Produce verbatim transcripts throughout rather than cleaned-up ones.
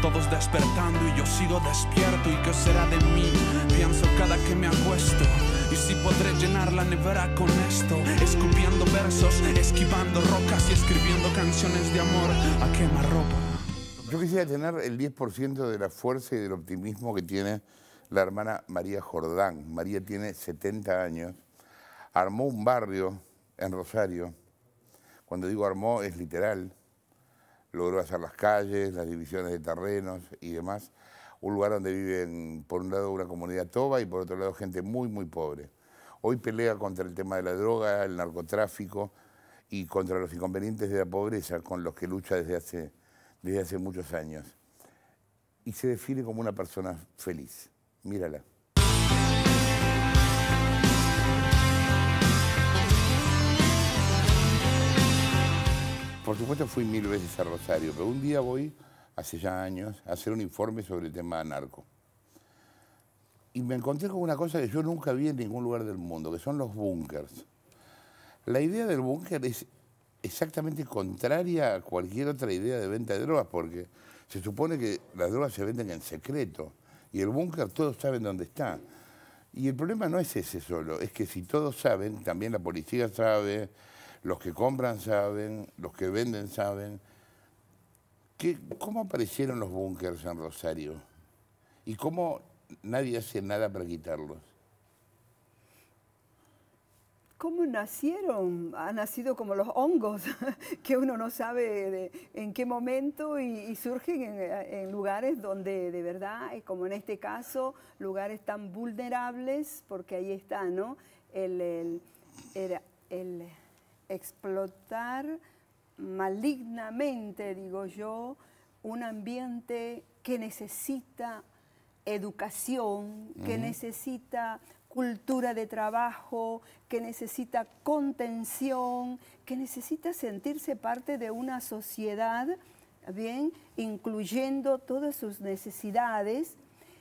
todos despertando y yo sigo despierto. ¿Y qué será de mí? Pienso cada que me acuesto. Y si podré llenar la nevera con esto, escupiendo versos, esquivando rocas y escribiendo canciones de amor a quemarropa. Yo quisiera tener el diez por ciento de la fuerza y del optimismo que tiene la hermana María Jordán. María tiene setenta años, armó un barrio en Rosario. Cuando digo armó es literal. Logró hacer las calles, las divisiones de terrenos y demás. Un lugar donde viven, por un lado, una comunidad toba y por otro lado, gente muy, muy pobre. Hoy pelea contra el tema de la droga, el narcotráfico y contra los inconvenientes de la pobreza con los que lucha desde hace, desde hace muchos años. Y se define como una persona feliz. Mírala. Por supuesto fui mil veces a Rosario, pero un día voy, hace ya años, a hacer un informe sobre el tema narco. Y me encontré con una cosa que yo nunca vi en ningún lugar del mundo, que son los búnkers. La idea del búnker es exactamente contraria a cualquier otra idea de venta de drogas, porque se supone que las drogas se venden en secreto, y el búnker todos saben dónde está. Y el problema no es ese solo, es que si todos saben, también la policía sabe, los que compran saben, los que venden saben. ¿Qué, ¿Cómo aparecieron los búnkers en Rosario? ¿Y cómo nadie hace nada para quitarlos? ¿Cómo nacieron? Han nacido como los hongos, que uno no sabe de, en qué momento y, y surgen en, en lugares donde de verdad, como en este caso, lugares tan vulnerables, porque ahí está, ¿no? El, el, el, el explotar malignamente, digo yo, un ambiente que necesita educación, uh-huh. que necesita cultura de trabajo, que necesita contención, que necesita sentirse parte de una sociedad, bien, incluyendo todas sus necesidades.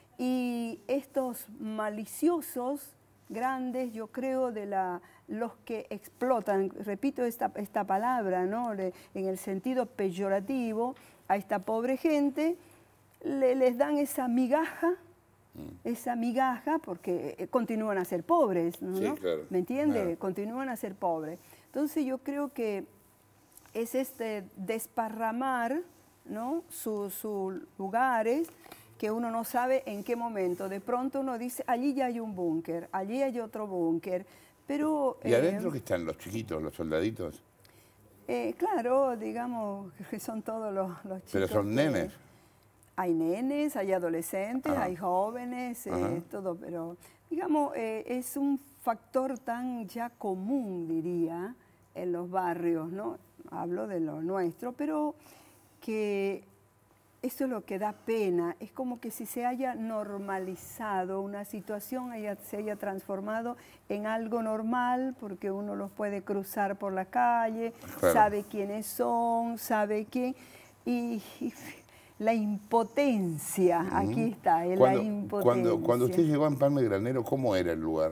Y estos maliciosos grandes, yo creo, de la, los que explotan, repito esta, esta palabra, ¿no? Le, en el sentido peyorativo, a esta pobre gente, le, les dan esa migaja, mm. esa migaja, porque continúan a ser pobres, ¿no? Sí, claro. ¿Me entiende? Claro. Continúan a ser pobres. Entonces yo creo que es este desparramar, ¿no? Sus su lugares, que uno no sabe en qué momento. De pronto uno dice, allí ya hay un búnker, allí hay otro búnker, pero... ¿Y adentro eh, qué están los chiquitos, los soldaditos? Eh, claro, digamos que son todos los, los chicos. ¿Pero son nenes? Hay nenes, hay adolescentes, Ajá. hay jóvenes, eh, todo, pero digamos, eh, es un factor tan ya común, diría, en los barrios, ¿no? Hablo de lo nuestro, pero que... Eso es lo que da pena, es como que si se haya normalizado una situación, haya, se haya transformado en algo normal, porque uno los puede cruzar por la calle, claro. sabe quiénes son, sabe quién, y, y la impotencia, uh-huh. aquí está, es cuando, la impotencia. Cuando, cuando usted llegó a Empalme Granero, ¿cómo era el lugar?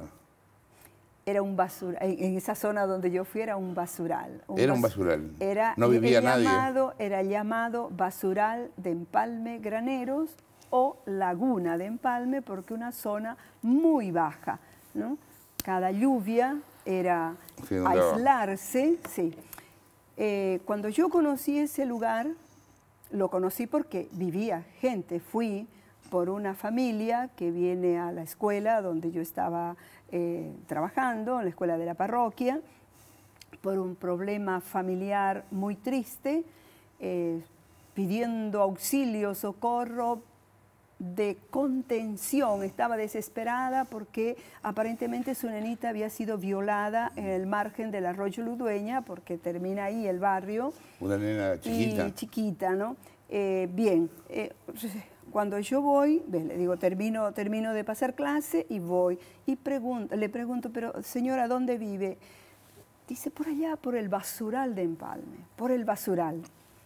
Era un basural, en esa zona donde yo fui era un basural. Un era bas, un basural, era, no vivía nadie. Llamado, era llamado Basural de Empalme Graneros o Laguna de Empalme porque una zona muy baja, ¿no? Cada lluvia era sí, aislarse, sí. Eh, cuando yo conocí ese lugar, lo conocí porque vivía gente, fui por una familia que viene a la escuela donde yo estaba eh, trabajando, en la escuela de la parroquia, por un problema familiar muy triste, eh, pidiendo auxilio, socorro, de contención. Estaba desesperada porque aparentemente su nenita había sido violada en el margen del arroyo Ludueña, porque termina ahí el barrio. Una nena chiquita. Y chiquita, ¿no? Eh, bien, eh, cuando yo voy, le digo, termino, termino de pasar clase y voy. Y pregunto, le pregunto, pero señora, ¿dónde vive? Dice, por allá, por el basural de Empalme, por el basural.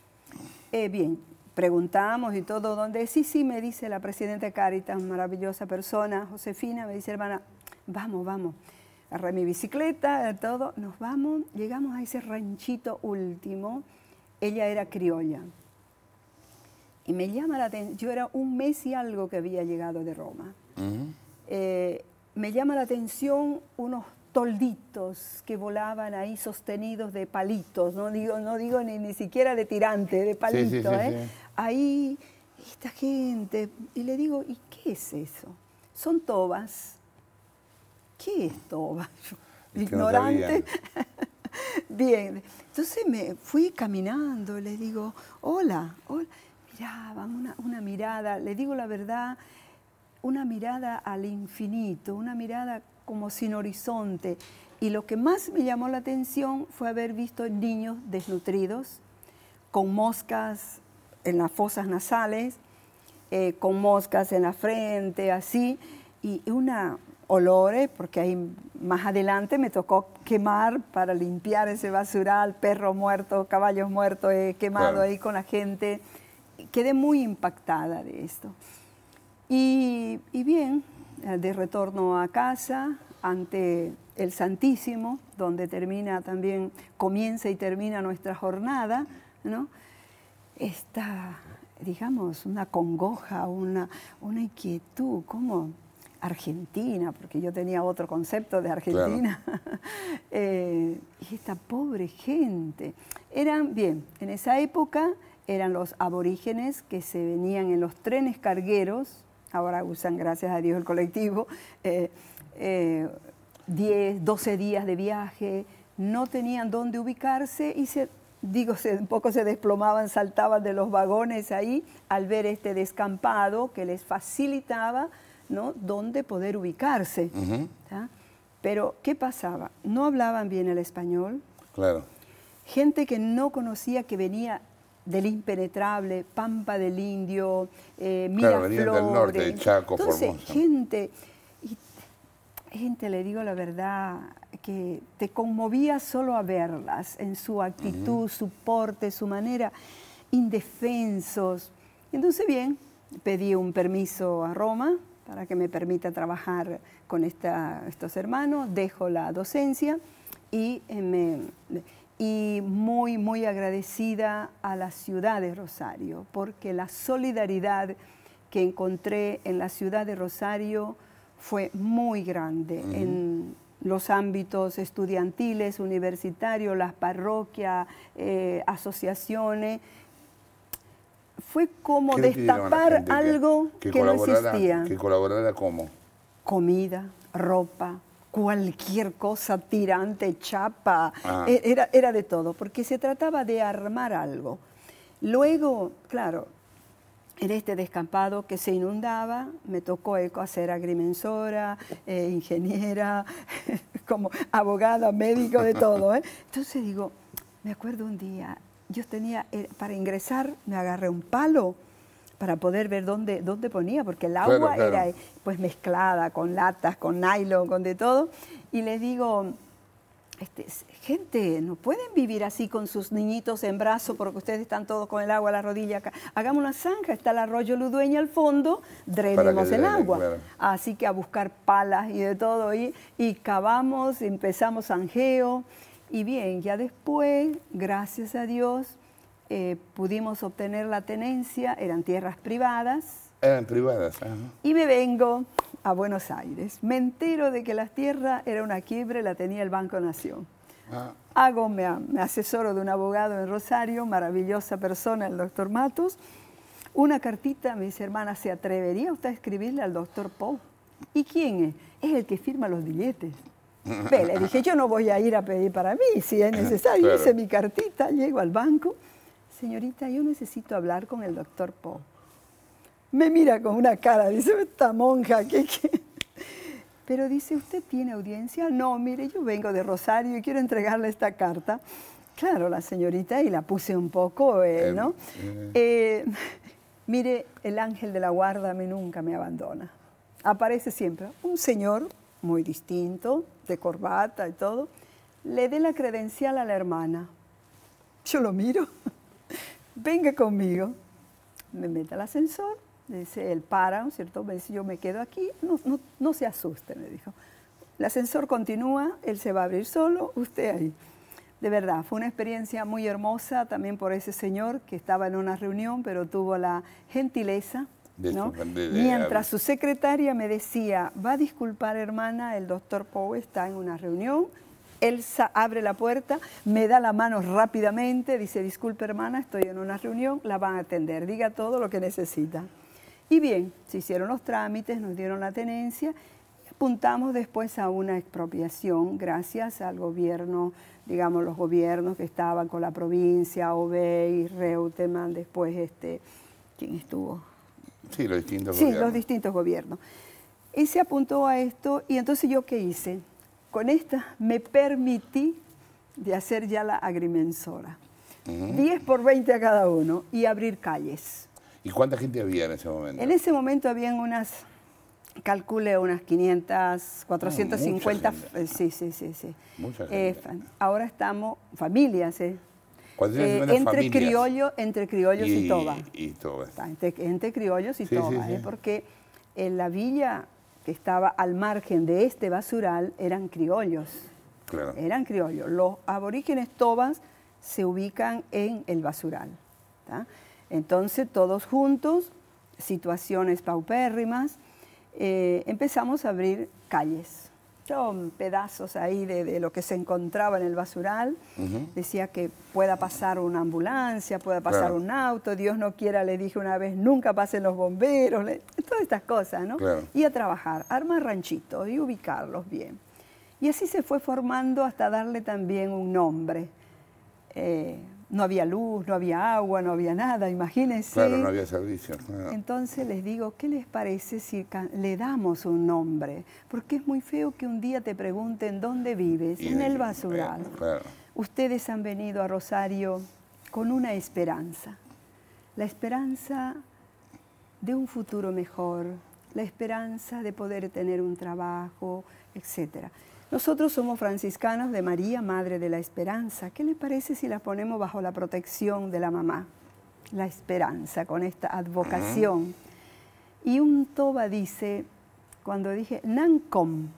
Eh, bien, preguntamos y todo, ¿dónde? Sí, sí, me dice la presidenta Cáritas, maravillosa persona, Josefina, me dice, hermana, vamos, vamos. Agarré mi bicicleta, todo, nos vamos, llegamos a ese ranchito último. Ella era criolla. Y me llama la atención, yo era un mes y algo que había llegado de Roma. Uh-huh. eh, me llama la atención unos tolditos que volaban ahí sostenidos de palitos, no digo, no digo ni, ni siquiera de tirante, de palitos. Sí, sí, sí, ¿eh? sí. Ahí, esta gente, y le digo, ¿y qué es eso? Son tobas. ¿Qué es toba? Yo, ignorante. No bien, entonces me fui caminando, le digo, hola, hola. Miraban, una, una mirada, le digo la verdad, una mirada al infinito, una mirada como sin horizonte. Y lo que más me llamó la atención fue haber visto niños desnutridos, con moscas en las fosas nasales, eh, con moscas en la frente, así, y una olores, porque ahí más adelante me tocó quemar para limpiar ese basural, perros muertos, caballos muertos, eh, quemado claro. ahí con la gente. Quedé muy impactada de esto. Y, y bien, de retorno a casa, ante el Santísimo, donde termina también, comienza y termina nuestra jornada, ¿no? Esta, digamos, una congoja, una, una inquietud, como Argentina, porque yo tenía otro concepto de Argentina. Claro. eh, y esta pobre gente. Eran, bien, en esa época eran los aborígenes que se venían en los trenes cargueros, ahora usan, gracias a Dios, el colectivo, eh, eh, diez, doce días de viaje, no tenían dónde ubicarse y se, digo, se, un poco se desplomaban, saltaban de los vagones ahí al ver este descampado que les facilitaba, ¿no?, dónde poder ubicarse. Uh-huh. Pero, ¿qué pasaba? No hablaban bien el español. Claro. Gente que no conocía, que venía del impenetrable, Pampa del Indio, eh, Miraflores. Claro, venían del norte, de Chaco, Entonces, Formosa. gente, y, gente, le digo la verdad, que te conmovía solo a verlas, en su actitud, uh-huh. su porte, su manera, indefensos. Entonces, bien, pedí un permiso a Roma para que me permita trabajar con esta, estos hermanos, dejo la docencia y eh, me... y muy, muy agradecida a la ciudad de Rosario, porque la solidaridad que encontré en la ciudad de Rosario fue muy grande, uh-huh. en los ámbitos estudiantiles, universitarios, las parroquias, eh, asociaciones. Fue como destapar algo que, que no existía. ¿Que colaborara cómo? Comida, ropa, cualquier cosa, tirante, chapa, ah. era, era de todo, porque se trataba de armar algo. Luego, claro, en este descampado que se inundaba, me tocó eco hacer agrimensora, eh, ingeniera, como abogada, médico, de todo. ¿eh? Entonces digo, me acuerdo un día, yo tenía, eh, para ingresar, me agarré un palo para poder ver dónde, dónde ponía, porque el agua claro, claro. era pues mezclada con latas, con nylon, con de todo. Y les digo, este, gente, no pueden vivir así con sus niñitos en brazos porque ustedes están todos con el agua a la rodilla acá. Hagamos una zanja, está el arroyo Ludueña al fondo, drenemos el agua. Claro. Así que a buscar palas y de todo, y, y cavamos, empezamos zanjeo. Y bien, ya después, gracias a Dios, Eh, pudimos obtener la tenencia, eran tierras privadas. Eran privadas, ajá. Y me vengo a Buenos Aires. Me entero de que la tierra era una quiebre, la tenía el Banco Nación. Ah. Hago, me, me asesoro de un abogado en Rosario, maravillosa persona, el doctor Matos. Una cartita, me dice, hermana, ¿se atrevería usted a escribirle al doctor Pou? ¿Y quién es? Es el que firma los billetes. Ve, le dije, yo no voy a ir a pedir para mí, si es necesario. Claro. Hice mi cartita, llego al banco. Señorita, yo necesito hablar con el doctor Pou. Me mira con una cara, dice, esta monja, ¿qué, qué? Pero dice, ¿usted tiene audiencia? No, mire, yo vengo de Rosario y quiero entregarle esta carta. Claro, la señorita, y la puse un poco, eh, ¿no? Eh, eh, mire, el ángel de la guarda a mí nunca me abandona. Aparece siempre un señor muy distinto, de corbata y todo, le dé la credencial a la hermana. Yo lo miro. Venga conmigo, me mete al ascensor, dice, él para, ¿no es cierto? Me dice, yo me quedo aquí, no, no, no se asuste, me dijo. El ascensor continúa, él se va a abrir solo, usted ahí. de verdad, fue una experiencia muy hermosa también por ese señor que estaba en una reunión, pero tuvo la gentileza, ¿no? De, de, de, mientras su secretaria me decía, va a disculpar hermana, el doctor Poe está en una reunión. Elsa abre la puerta, me da la mano rápidamente, dice, disculpe hermana, estoy en una reunión, la van a atender, diga todo lo que necesita. Y bien, se hicieron los trámites, nos dieron la tenencia, y apuntamos después a una expropiación gracias al gobierno, digamos los gobiernos que estaban con la provincia, Obey, Reutemann, después este, ¿quién estuvo? Sí, los distintos sí, gobiernos. los distintos gobiernos. Y se apuntó a esto, y entonces ¿yo qué hice? Con esta me permití de hacer ya la agrimensora. Uh-huh. diez por veinte a cada uno y abrir calles. ¿Y cuánta gente había en ese momento? En ese momento habían unas, calcule unas quinientas, cuatrocientas cincuenta. Oh, eh, sí, sí, sí. sí. Mucha eh, gente. ahora estamos, familias, ¿eh? Eh, entre, familias. Criollo, entre criollos y, y toba. Y toba. Entre, entre criollos y sí, toba, sí, sí. ¿eh? Porque en la villa que estaba al margen de este basural eran criollos. Claro. Eran criollos. Los aborígenes tobas se ubican en el basural. ¿tá? Entonces, todos juntos, situaciones paupérrimas, eh, empezamos a abrir calles. Son pedazos ahí de, de lo que se encontraba en el basural. Uh-huh. Decía que pueda pasar una ambulancia, pueda pasar claro. un auto. Dios no quiera, le dije una vez, nunca pasen los bomberos. Le, todas estas cosas, ¿no? Claro. Y a trabajar, armar ranchitos y ubicarlos bien. Y así se fue formando hasta darle también un nombre. Eh, no había luz, no había agua, no había nada, imagínense. Claro, no había servicios. Claro. Entonces les digo, ¿qué les parece si le damos un nombre? Porque es muy feo que un día te pregunten dónde vives, y en el basural. Eh, claro. Ustedes han venido a Rosario con una esperanza. La esperanza de un futuro mejor, la esperanza de poder tener un trabajo, etcétera. Nosotros somos franciscanos de María, Madre de la Esperanza. ¿Qué les parece si la ponemos bajo la protección de la mamá? La esperanza, con esta advocación. Uh-huh. Y un toba dice, cuando dije, Nancom.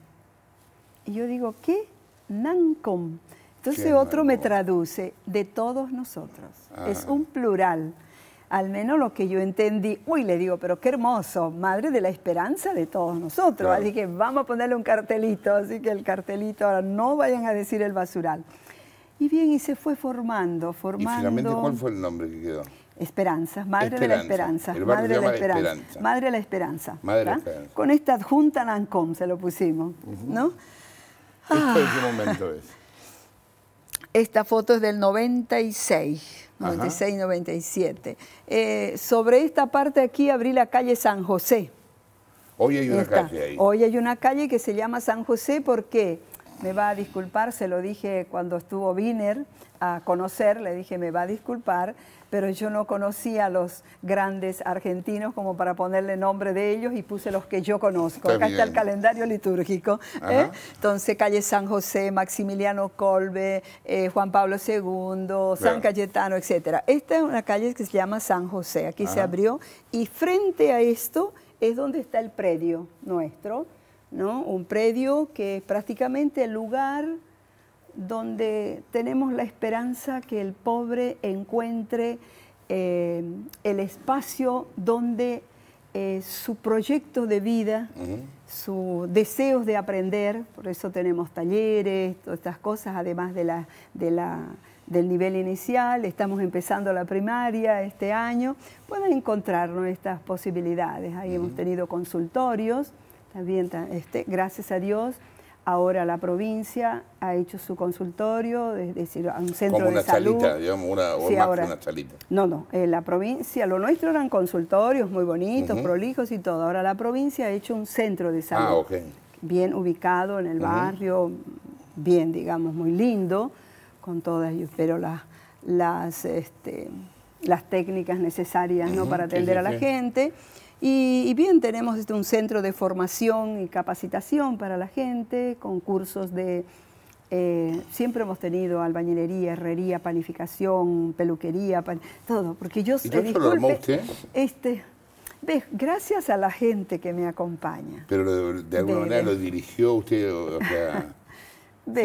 Y yo digo, ¿qué? Nancom. Entonces otro me traduce, de todos nosotros. Uh-huh. Es un plural. Al menos lo que yo entendí, uy, le digo, pero qué hermoso, Madre de la Esperanza de todos nosotros. Claro. Así que vamos a ponerle un cartelito, así que el cartelito, ahora no vayan a decir el basural. Y bien, y se fue formando, formando... ¿Y finalmente cuál fue el nombre que quedó? Esperanza, Madre Esperanza. de la Esperanza. El Madre de la Esperanza. Esperanza. Madre de la Esperanza. Madre de la Esperanza. Con esta adjunta Nancom se lo pusimos, uh-huh. ¿no? ¿Esto ah. en qué momento es? Esta foto es del noventa y seis. noventa y seis, noventa y siete. Eh, sobre esta parte aquí abrí la calle San José. Hoy hay una Esta. calle ahí. Hoy hay una calle que se llama San José porque, me va a disculpar, se lo dije cuando estuvo Wiener a conocer, le dije me va a disculpar, pero yo no conocía a los grandes argentinos como para ponerle nombre de ellos y puse los que yo conozco. Está Acá bien. está el calendario litúrgico. ¿eh? Entonces, calle San José, Maximiliano Kolbe, eh, Juan Pablo segundo, San claro. Cayetano, etcétera. Esta es una calle que se llama San José, aquí Ajá. se abrió, y frente a esto es donde está el predio nuestro, ¿no? Un predio que es prácticamente el lugar donde tenemos la esperanza que el pobre encuentre eh, el espacio donde eh, su proyecto de vida, uh-huh. sus deseos de aprender, por eso tenemos talleres, todas estas cosas, además de la, de la, del nivel inicial, estamos empezando la primaria este año, pueden encontrar estas posibilidades. Ahí uh-huh. hemos tenido consultorios, también, este, gracias a Dios. Ahora la provincia ha hecho su consultorio, es decir, un centro Como una de salud. Salita, digamos, una, o sí, más ahora, que una salita. No, no, eh, la provincia, lo nuestro eran consultorios muy bonitos, uh-huh. prolijos y todo. Ahora la provincia ha hecho un centro de salud. Ah, ok. Bien ubicado en el uh-huh. barrio, bien, digamos, muy lindo, con todas, yo espero, las, las, este, las técnicas necesarias, uh-huh. ¿no? para atender sí, sí, a la sí. gente. Y, y bien, tenemos este, un centro de formación y capacitación para la gente, con cursos de, eh, siempre hemos tenido albañilería, herrería, panificación, peluquería, pan, todo, porque yo... ¿Y todo eso lo armó usted? Este, ves, gracias a la gente que me acompaña. Pero de, de alguna de, manera de, lo dirigió usted, o sea... Ve, sí.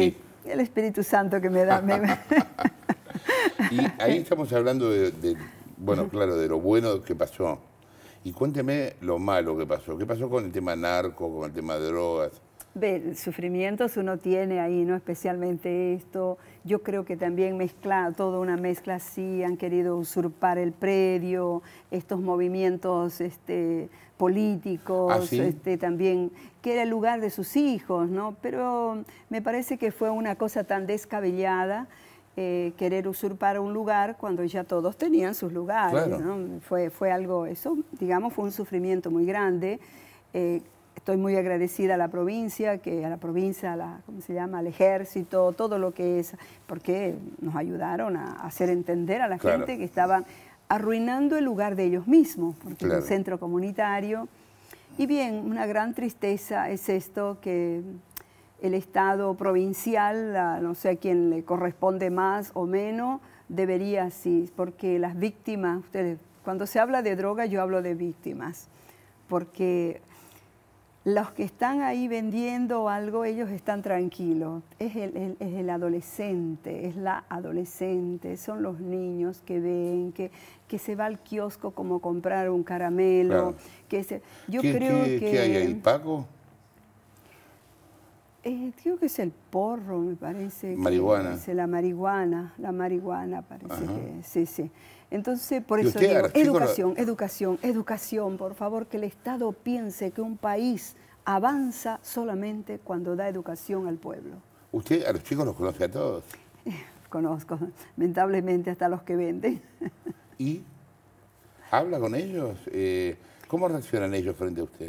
El Espíritu Santo que me da. Me... Y ahí estamos hablando de, de, bueno, claro, de lo bueno que pasó. Y cuénteme lo malo que pasó. ¿Qué pasó con el tema narco, con el tema de drogas? Ve, sufrimientos uno tiene ahí, ¿no? Especialmente esto. Yo creo que también mezcla, toda una mezcla así, han querido usurpar el predio, estos movimientos este, políticos, ¿Ah, sí? este, también, que era el lugar de sus hijos, ¿no? Pero me parece que fue una cosa tan descabellada, eh, querer usurpar un lugar cuando ya todos tenían sus lugares, Claro. ¿no? Fue, fue algo, eso, digamos, fue un sufrimiento muy grande. Eh, Estoy muy agradecida a la provincia, que a la provincia, a la, ¿cómo se llama?, al ejército, todo lo que es, porque nos ayudaron a hacer entender a la Claro. gente que estaban arruinando el lugar de ellos mismos, porque Claro. es un centro comunitario. Y bien, una gran tristeza es esto, que el Estado provincial, la, no sé a quién le corresponde más o menos, debería sí, porque las víctimas, ustedes, cuando se habla de droga yo hablo de víctimas, porque los que están ahí vendiendo algo, ellos están tranquilos. Es el, el- es el adolescente, es la adolescente, son los niños que ven, que, que se va al kiosco como comprar un caramelo. Claro. Que se, yo ¿Qué, creo qué- que... qué hay ahí, Paco? Eh, creo que es el porro, me parece. que Marihuana. Es la marihuana, la marihuana parece Ajá. que, sí, sí. Entonces, por ¿Y eso usted, digo, Archico, lo- educación, educación, educación, por favor, que el Estado piense que un país avanza solamente cuando da educación al pueblo. Usted a los chicos los conoce a todos. Conozco, lamentablemente, hasta los que venden. ¿Y habla con ellos? Eh, ¿Cómo reaccionan ellos frente a usted?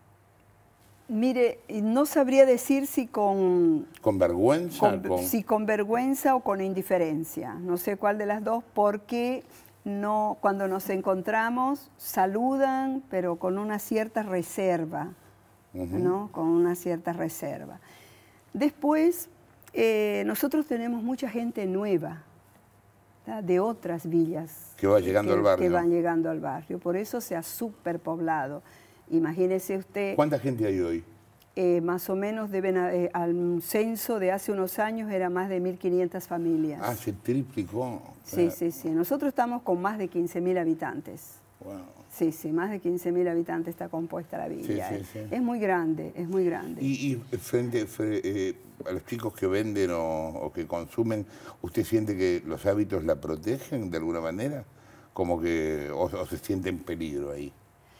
Mire, no sabría decir si con, ¿Con vergüenza? con- con- si con vergüenza o con indiferencia. No sé cuál de las dos, porque no, cuando nos encontramos saludan, pero con una cierta reserva, Ujú. ¿no? Con una cierta reserva. Después, eh, nosotros tenemos mucha gente nueva, ¿tá? De otras villas. Que va llegando que- al barrio. Que van llegando al barrio. Por eso se ha superpoblado. Imagínese usted... ¿Cuánta gente hay hoy? Eh, más o menos deben, eh, al censo de hace unos años era más de mil quinientas familias. Ah, se triplicó. Sí, Ah, sí, sí. Nosotros estamos con más de quince mil habitantes. wow. Sí, sí, más de quince mil habitantes está compuesta la villa. Sí, sí, eh. sí. Es muy grande, es muy grande. Y, y frente, fre- eh, a los chicos que venden o, o que consumen, ¿usted siente que los hábitos la protegen de alguna manera? Como que, o, o se siente en peligro ahí.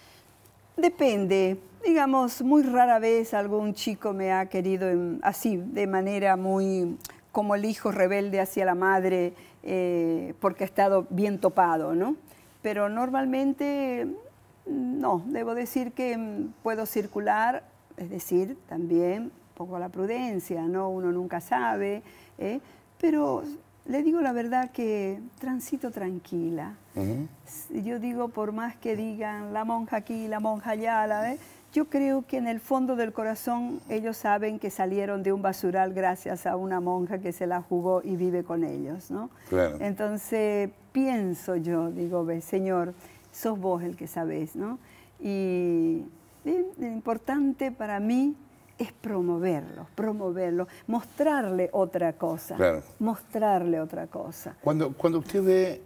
Depende. Digamos, muy rara vez algún chico me ha querido en- así, de manera muy como el hijo rebelde hacia la madre, eh, porque ha estado bien topado, ¿no? Pero normalmente, no, debo decir que mm, puedo circular, es decir, también un poco a la prudencia, ¿no? Uno nunca sabe, ¿eh? Pero le digo la verdad que transito tranquila. Ujú. Yo digo, por más que digan la monja aquí, la monja allá, la, ¿eh? Yo creo que en el fondo del corazón ellos saben que salieron de un basural gracias a una monja que se la jugó y vive con ellos, ¿no? Claro. Entonces pienso yo, digo, ve, Señor, sos vos el que sabés, ¿no? Y bien, lo importante para mí es promoverlo, promoverlo, mostrarle otra cosa, Claro. mostrarle otra cosa. Cuando, cuando usted ve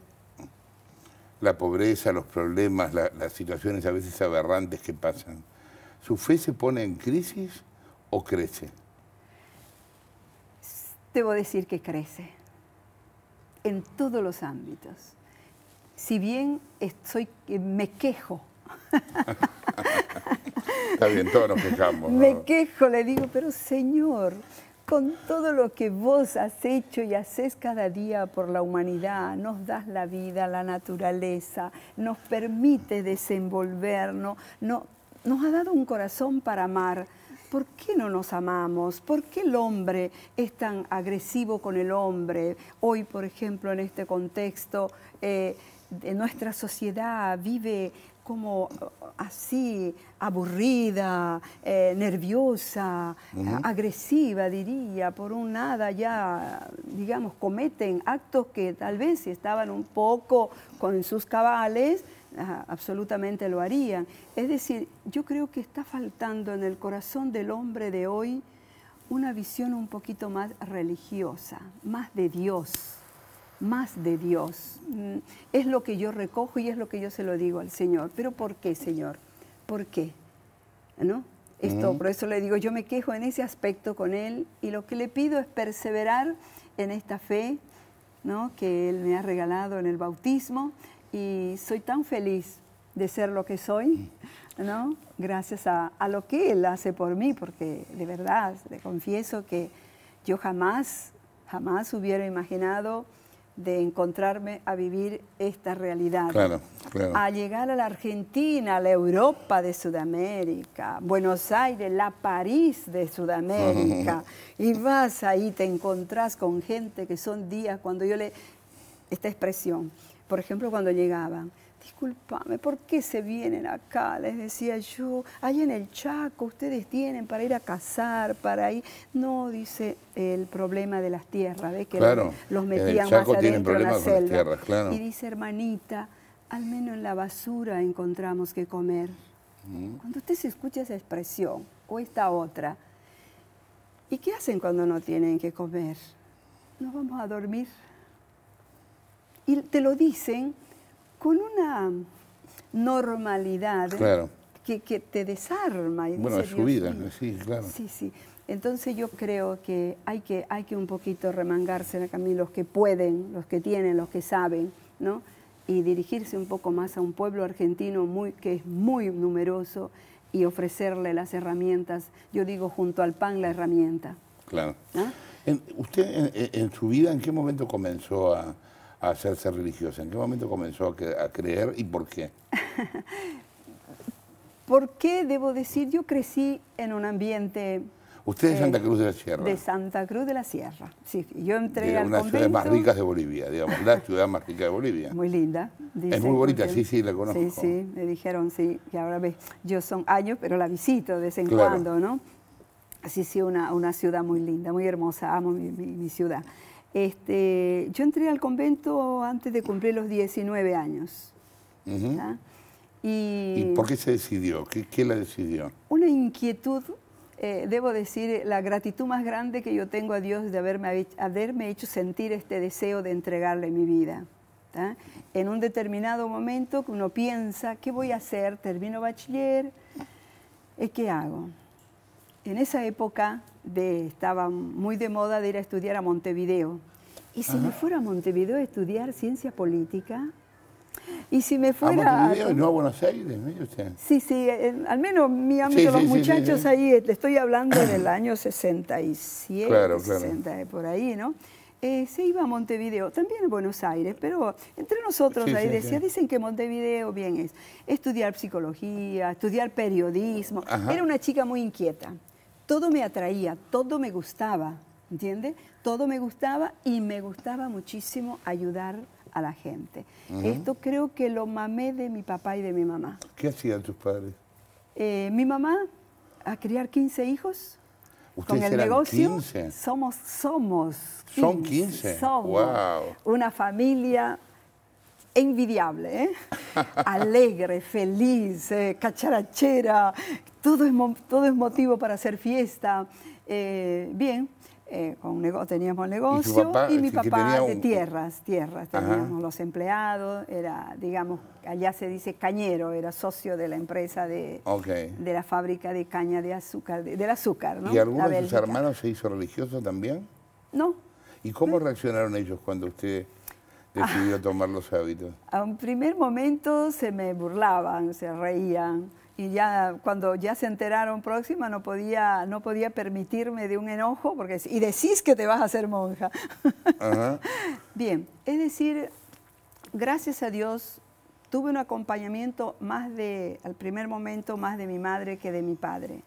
la pobreza, los problemas, la- las situaciones a veces aberrantes que pasan, ¿su fe se pone en crisis o crece? Debo decir que crece en todos los ámbitos. Si bien soy, me quejo, Está bien, todos nos quejamos. ¿no? me quejo, le digo, pero Señor, con todo lo que vos has hecho y haces cada día por la humanidad, nos das la vida, la naturaleza, nos permite desenvolvernos, no, nos ha dado un corazón para amar. ¿Por qué no nos amamos? ¿Por qué el hombre es tan agresivo con el hombre? Hoy, por ejemplo, en este contexto, eh, de nuestra sociedad vive como así, aburrida, eh, nerviosa, Ujú. agresiva, diría, por un nada ya, digamos, cometen actos que tal vez si estaban un poco con sus cabales, ah, absolutamente lo harían. Es decir, yo creo que está faltando en el corazón del hombre de hoy una visión un poquito más religiosa, más de Dios, más de Dios. Es lo que yo recojo y es lo que yo se lo digo al Señor. ¿Pero por qué, Señor? ¿Por qué? ¿No? Esto, uh-huh. Por eso le digo, yo me quejo en ese aspecto con Él y lo que le pido es perseverar en esta fe, ¿no?, que Él me ha regalado en el bautismo, y soy tan feliz de ser lo que soy, ¿no?, gracias a, a lo que Él hace por mí, porque de verdad, le confieso que yo jamás, jamás hubiera imaginado de encontrarme a vivir esta realidad. Claro, claro. A llegar a la Argentina, a la Europa de Sudamérica, Buenos Aires, la París de Sudamérica, y vas ahí, te encontrás con gente que son días cuando yo le... Esta expresión, por ejemplo, cuando llegaban, discúlpame, ¿por qué se vienen acá? Les decía yo, ahí en el Chaco ustedes tienen para ir a cazar, para ir... No, dice, el problema de las tierras, ¿ves? Que claro, los metían más adentro en la selva. Tierras, claro. Y dice, hermanita, al menos en la basura encontramos que comer. Mm. Cuando usted se escucha esa expresión, o esta otra, ¿y qué hacen cuando no tienen que comer? Nos vamos a dormir. Y te lo dicen con una normalidad, claro, que, que te desarma. Y bueno, dice, es su vida, mío. sí, claro. Sí, sí. Entonces yo creo que hay que, hay que un poquito remangarse en el camino, los que pueden, los que tienen, los que saben, ¿no? Y dirigirse un poco más a un pueblo argentino muy, que es muy numeroso, y ofrecerle las herramientas, yo digo junto al pan la herramienta. Claro. ¿Ah? En, ¿Usted en, en su vida en qué momento comenzó a... a hacerse religiosa? ¿En qué momento comenzó a, que, a creer y por qué? ¿Por qué debo decir? Yo crecí en un ambiente... ¿Usted es de eh, Santa Cruz de la Sierra? De Santa Cruz de la Sierra, sí. Yo entré de al una convento... ciudad más rica de Bolivia, digamos, la ciudad más rica de Bolivia. Muy linda. Es muy bonita, sí, sí, la conozco. Sí, sí, me dijeron, sí, que ahora ves, yo son años, pero la visito de vez en claro. cuando, ¿no? Así sí, una, una ciudad muy linda, muy hermosa, amo mi, mi, mi ciudad. Este, yo entré al convento antes de cumplir los diecinueve años. Uh-huh. y, ¿Y por qué se decidió? ¿Qué, qué la decidió? Una inquietud, eh, debo decir, la gratitud más grande que yo tengo a Dios de haberme, haberme hecho sentir este deseo de entregarle mi vida. ¿tá? En un determinado momento que uno piensa, ¿qué voy a hacer? Termino bachiller, ¿qué hago? En esa época de, estaba muy de moda de ir a estudiar a Montevideo. Y si Ajá. me fuera a Montevideo a estudiar ciencia política, y si me fuera... ¿A Montevideo y no a Buenos Aires? ¿No? Usted? Sí, sí, en, al menos mi ámbito, sí, los sí, muchachos sí, sí, sí. ahí, te estoy hablando en el año sesenta y siete, claro, claro. sesenta, por ahí, ¿no? Eh, se iba a Montevideo, también en Buenos Aires, pero entre nosotros sí, ahí sí, decía, sí. dicen que Montevideo bien es estudiar psicología, estudiar periodismo. Ajá. Era una chica muy inquieta. Todo me atraía, todo me gustaba, ¿entiendes? Todo me gustaba y me gustaba muchísimo ayudar a la gente. Uh-huh. Esto creo que lo mamé de mi papá y de mi mamá. ¿Qué hacían tus padres? Eh, mi mamá, a criar quince hijos. ¿Ustedes con el eran negocio, quince? Somos, somos quince. ¿Son quince? Somos wow. una familia envidiable, ¿eh? Alegre, feliz, eh, cacharachera, todo es, todo es motivo para hacer fiesta. Eh, bien, eh, con nego teníamos negocio y, papá, y mi papá de un... tierras, tierras, teníamos Ajá. los empleados, era, digamos, allá se dice cañero, era socio de la empresa de, okay. de la fábrica de caña de azúcar, de, del azúcar, ¿no? ¿Y alguno de sus hermanos se hizo religioso también? No. ¿Y cómo ¿no? reaccionaron ellos cuando usted decidió tomar los hábitos? A un primer momento se me burlaban, se reían. Y ya cuando ya se enteraron próxima no podía, no podía permitirme de un enojo, porque y decís que te vas a hacer monja. Ajá. Bien, es decir, gracias a Dios tuve un acompañamiento más de, al primer momento, más de mi madre que de mi padre.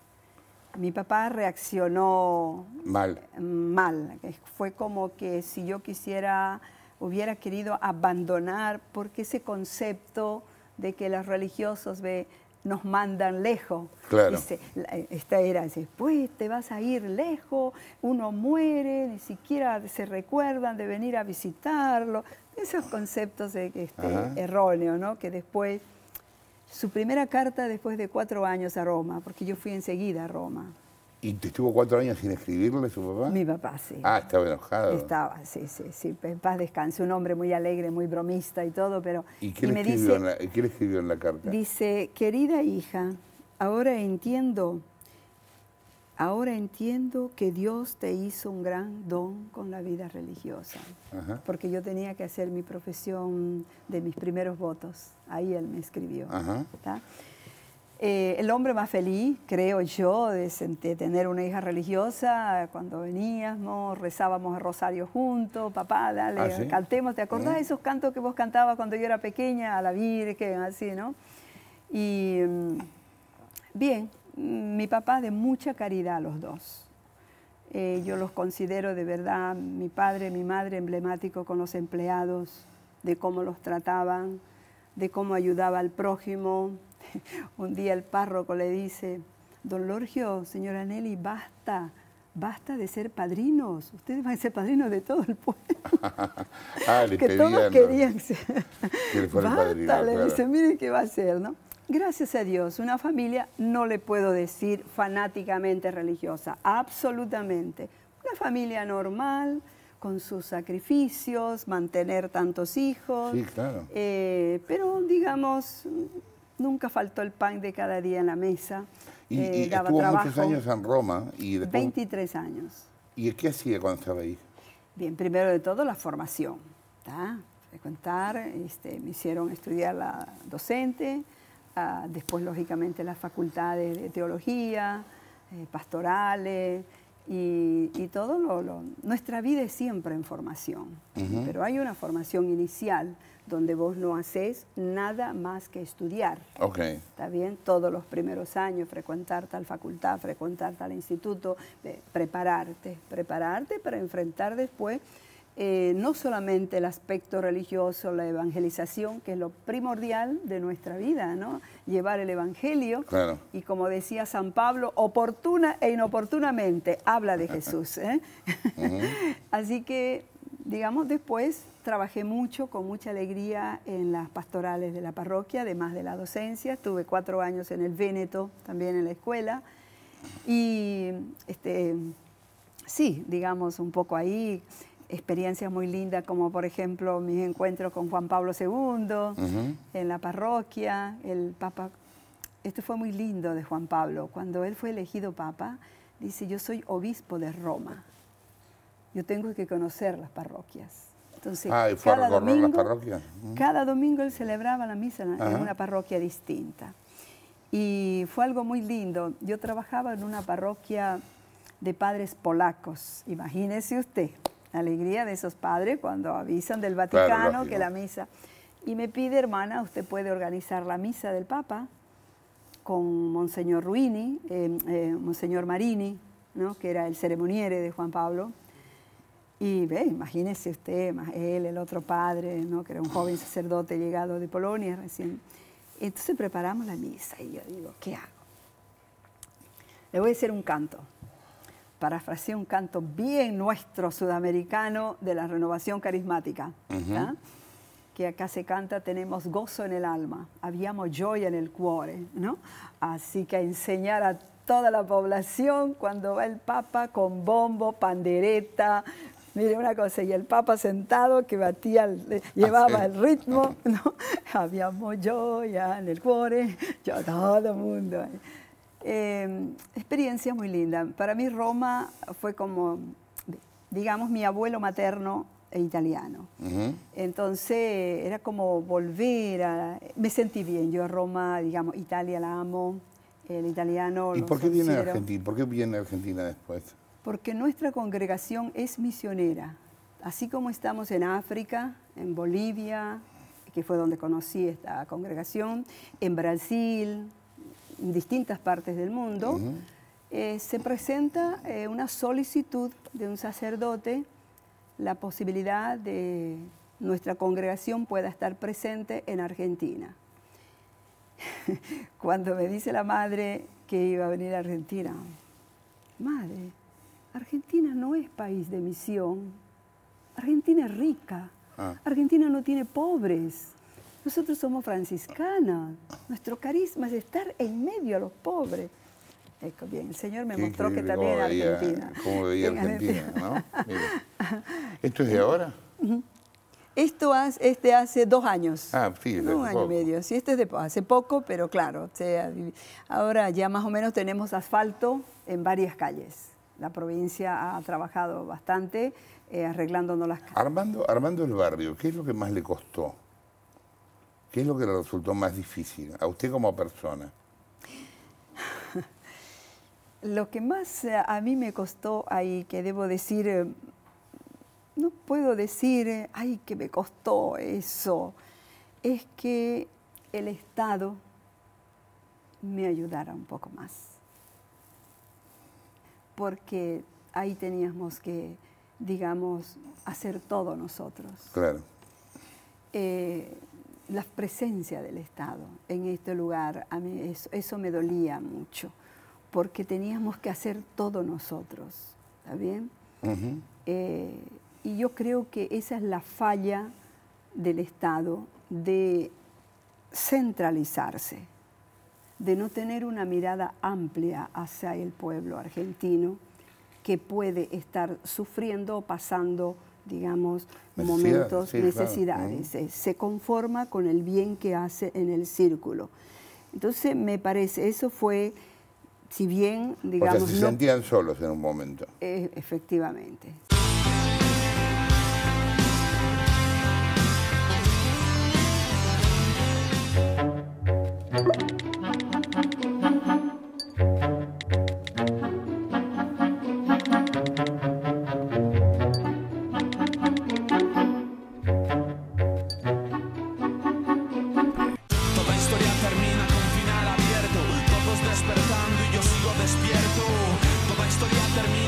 Mi papá reaccionó mal. Mal. Fue como que si yo quisiera, hubiera querido abandonar, porque ese concepto de que los religiosos ve, nos mandan lejos. Claro. Dice, esta era, después te vas a ir lejos, uno muere, ni siquiera se recuerdan de venir a visitarlo. Esos conceptos de, este, erróneos, ¿no? Que después, su primera carta después de cuatro años a Roma, porque yo fui enseguida a Roma. ¿Y te estuvo cuatro años sin escribirle a su papá? Mi papá, sí. Ah, estaba enojado. Estaba, sí, sí, sí. En paz descanse, un hombre muy alegre, muy bromista y todo, pero... ¿Y qué, y le, me escribió dice, en la, qué le escribió en la carta? Dice, querida hija, ahora entiendo, ahora entiendo que Dios te hizo un gran don con la vida religiosa. Ajá. Porque yo tenía que hacer mi profesión de mis primeros votos. Ahí él me escribió. Ajá. ¿Está? Eh, el hombre más feliz, creo yo, de, de tener una hija religiosa, cuando veníamos, rezábamos el rosario juntos, papá, dale, ¿ah, sí? Cantemos, ¿te acordás de ¿Eh? esos cantos que vos cantabas cuando yo era pequeña, a la Virgen, así, ¿no? Y bien, mi papá de mucha caridad los dos. Eh, yo los considero de verdad, mi padre, mi madre, emblemático con los empleados, de cómo los trataban, de cómo ayudaba al prójimo. Un día el párroco le dice, don Lorgio, señora Nelly, basta, basta de ser padrinos. Ustedes van a ser padrinos de todo el pueblo. ah, le que pedían, todos querían ser. Que le fuera basta, padrino, le claro. dice, mire qué va a hacer, ¿no? Gracias a Dios, una familia, no le puedo decir fanáticamente religiosa, absolutamente. Una familia normal, con sus sacrificios, mantener tantos hijos. Sí, claro. Eh, pero, digamos... Nunca faltó el pan de cada día en la mesa. Y, eh, y daba estuvo trabajo. muchos años en Roma. Y después... veintitrés años. ¿Y qué hacía cuando estaba ahí? Bien, primero de todo la formación. ¿tá? Frecuentar, este, me hicieron estudiar la docente, uh, después lógicamente las facultades de teología, eh, pastorales, y, y todo lo, lo... Nuestra vida es siempre en formación, uh-huh. Pero hay una formación inicial donde vos no haces nada más que estudiar. Okay. ¿Está bien? Todos los primeros años, frecuentar tal facultad, frecuentar tal instituto, eh, prepararte, prepararte para enfrentar después eh, no solamente el aspecto religioso, la evangelización, que es lo primordial de nuestra vida, ¿no? Llevar el evangelio. Claro. Y como decía San Pablo, oportuna e inoportunamente habla de Jesús. ¿eh? Uh-huh. Así que, digamos, después trabajé mucho, con mucha alegría, en las pastorales de la parroquia, además de la docencia. Estuve cuatro años en el Véneto, también en la escuela. Y, este, sí, digamos, un poco ahí, experiencias muy lindas, como por ejemplo mis encuentros con Juan Pablo segundo, uh-huh. En la parroquia. El Papa, esto fue muy lindo de Juan Pablo. Cuando él fue elegido Papa, dice, yo soy obispo de Roma. Yo tengo que conocer las parroquias. Entonces, ah, ¿y fue cada, a domingo, las parroquias? Uh-huh. cada domingo él celebraba la misa en, en una parroquia distinta. Y fue algo muy lindo. Yo trabajaba en una parroquia de padres polacos. Imagínese usted, la alegría de esos padres cuando avisan del Vaticano, claro, que la misa... Y me pide, hermana, usted puede organizar la misa del Papa con Monseñor Ruini, eh, eh, Monseñor Marini, ¿no? Que era el ceremoniere de Juan Pablo. Y ve, imagínese usted, más él, el otro padre, ¿no? Que era un joven sacerdote llegado de Polonia recién. Entonces preparamos la misa y yo digo, ¿qué hago? Le voy a hacer un canto. Parafraseé un canto bien nuestro sudamericano de la renovación carismática, uh-huh. Que acá se canta, tenemos gozo en el alma, abbiamo gioia nel cuore, ¿no? Así que a enseñar a toda la población cuando va el Papa con bombo, pandereta. Mire una cosa, y el Papa sentado que batía, llevaba ah, sí. el ritmo, ¿no? Abbiamo gioia nel cuore, yo todo el mundo. Eh, experiencia muy linda. Para mí Roma fue como, digamos, mi abuelo materno e italiano. Uh-huh. Entonces era como volver a... Me sentí bien. Yo a Roma, digamos, Italia la amo, el italiano... ¿Y por qué viene a Argentina? ¿Por qué viene a Argentina después? Porque nuestra congregación es misionera. Así como estamos en África, en Bolivia, que fue donde conocí esta congregación, en Brasil, en distintas partes del mundo, uh-huh. eh, se presenta eh, una solicitud de un sacerdote, la posibilidad de nuestra congregación pueda estar presente en Argentina. Cuando me dice la madre que iba a venir a Argentina, madre, Argentina no es país de misión, Argentina es rica, ah. Argentina no tiene pobres. Nosotros somos franciscanas, nuestro carisma es estar en medio a los pobres. Ecco, bien, el Señor me Qué mostró que increíble también en cómo veía- Argentina. Cómo veía En Argentina, ¿no? Mire. ¿Esto es de ahora? Esto hace, este hace dos años. Ah, sí, No, un hace año y poco. medio. Sí, este es de hace poco, pero claro, o sea, ahora ya más o menos tenemos asfalto en varias calles. La provincia ha trabajado bastante eh, arreglándonos las calles. Armando, Armando el barrio, ¿qué es lo que más le costó? ¿Qué es lo que le resultó más difícil a usted como persona? Lo que más eh, a mí me costó ahí, que debo decir, eh, no puedo decir, eh, ay, que me costó eso, es que el Estado me ayudara un poco más. Porque ahí teníamos que, digamos, hacer todo nosotros. Claro. Eh, la presencia del Estado en este lugar, a mí eso, eso me dolía mucho, porque teníamos que hacer todo nosotros, ¿está bien? Ujú. Eh, y yo creo que esa es la falla del Estado, de centralizarse, de no tener una mirada amplia hacia el pueblo argentino que puede estar sufriendo o pasando, digamos, Necesidades, momentos, sí, claro. necesidades. Ujú. Se, se conforma con el bien que hace en el círculo. Entonces, me parece, eso fue, si bien, digamos... O sea, se no- sentían solos en un momento. eh, efectivamente. Toda historia termina con final abierto, todos despertando y yo sigo despierto. Toda historia termina